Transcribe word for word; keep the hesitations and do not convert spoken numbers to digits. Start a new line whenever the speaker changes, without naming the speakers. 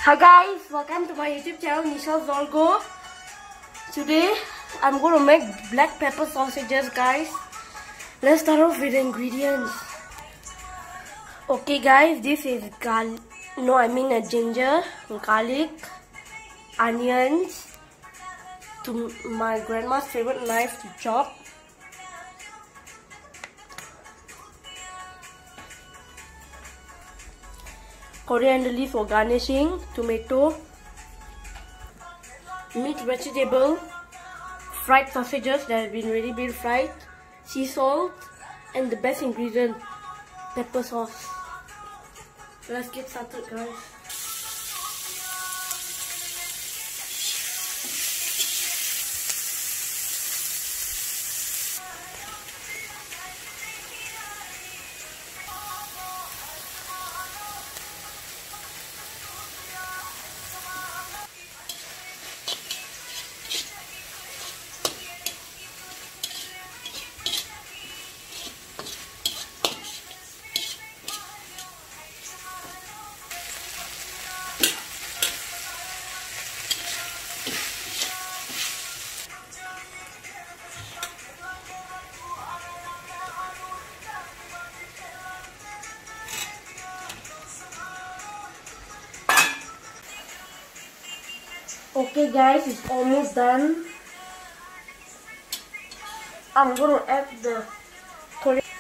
Hi guys, welcome to my YouTube channel Michelle Zorgo. Today I'm going to make black pepper sausages, guys. Let's start off with the ingredients. Okay guys, this is gal no I mean a ginger, garlic, onions, to my grandma's favorite knife to chop. Coriander leaf for garnishing, tomato, meat, vegetable, fried sausages that have been already been fried, sea salt, and the best ingredient, pepper sauce. Let's get started, guys. Okay guys, it's almost done. I'm gonna add the coriander.